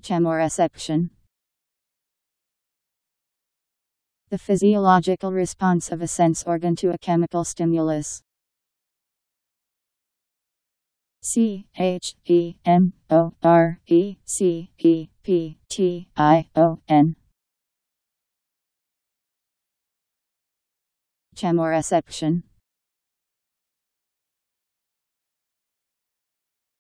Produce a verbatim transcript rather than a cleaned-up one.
Chemoreception. The physiological response of a sense organ to a chemical stimulus. C H E M O R E C E P T I O N. Chemoreception.